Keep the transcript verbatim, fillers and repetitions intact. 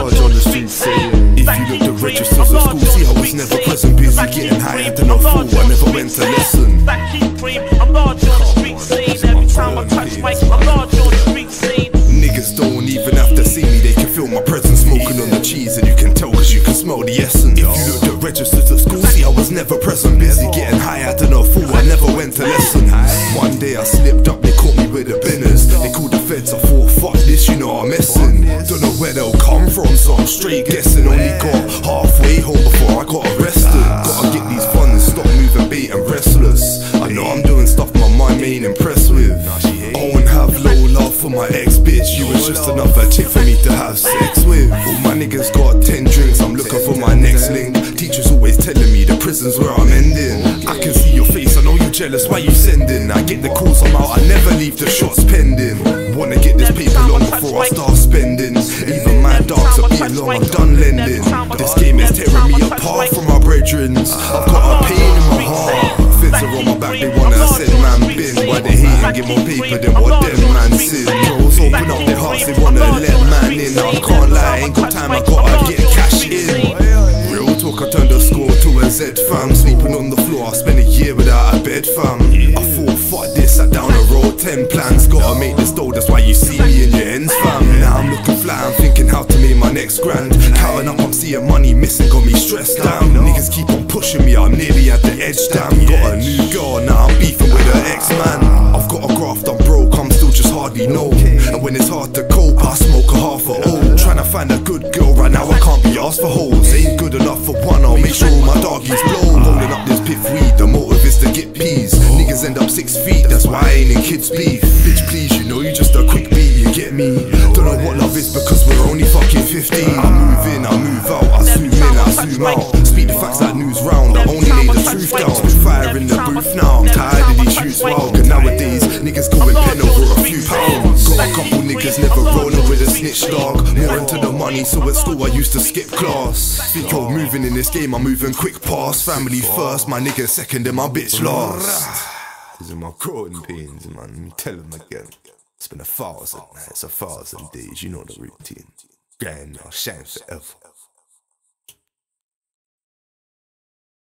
large on the street saying, if you look the registers of school, see I was never present, busy getting high, I don't fool, I never went to lesson. I'm large on the street scene. Every time I touch mic, I'm large on the street scene. Niggas don't even have to see me, they can feel my presence smoking on the cheese, and you can tell cause you can smell the essence. If you look the registers at school, see I was never present, busy getting high, I don't know fool, I never went to lesson. One day I slipped up, they caught me with the binners, they called the feds, I thought fuck this, you know I'm messing. Don't know where they'll come from, so I'm straight guessing. Only got halfway home before I got arrested. Gotta get these funds, stop moving bait and restless. I know I'm doing stuff my mind ain't impressed with. I won't have low love for my ex-bitch, you was just another chick for me to have sex with. All my niggas got ten drinks, I'm looking for my next link. Teachers always telling me the prison's where I'm ending. I can see your face, I know you're jealous, why you sending? I get the calls, I'm out, I never leave the shots pending. Wanna get this paper long before I start spending. Even my dogs are being long, I'm done lending. This game is tearing me apart from my brethrens. I've got a pain in my heart. Feds are on my back, they wanna send man bin. Why they hate and get more paper than what them man sin. Girls open up their hearts, they wanna let man in. I can't lie, ain't got time, I gotta get cash in. Real talk, I turned the score to a Z fam. Sleeping on the floor, I spent a year without a bed fam. I thought fuck this, sat down and wrote ten plans. Gotta make this dough, that's why you see me in your ends fam. Now I'm looking flat, I'm thinking how to make my next grand. Counting up, I'm seeing money missing, got me stressed down. Niggas keep on pushing me, I'm nearly at the edge damn. Got a new girl, now I'm beefing with her ex-man. I've got a graft, I'm broke, I'm still just hardly know. And when it's hard to cope, I smoke a half a O. Trying to find a good girl right now, I can't be asked for hoes. Ain't good enough for one, I'll make sure all my doggies blow. Rolling up this piff weed, the motive is to get peas. Niggas end up six feet, that's why I ain't in kids beef. Bitch please, you know you just a quick beat, you get me? Don't know what love is because we're only fucking fifteen. I move in, I move out, I zoom in, I zoom out. Speak the facts like news round, I only lay the truth down. Spit fire in the booth now, I'm tired of these shoots wild. Cause nowadays, niggas going pen over a few pounds. Got a couple niggas never rolling with a snitch dog. More into the money, so at school I used to skip class. Think I'm moving in this game, I'm moving quick past. Family first, my nigga second and my bitch last. These are my growing pains, man, tell them again. It's been a thousand nights, a thousand days, you know the routine. Grind now, shine forever.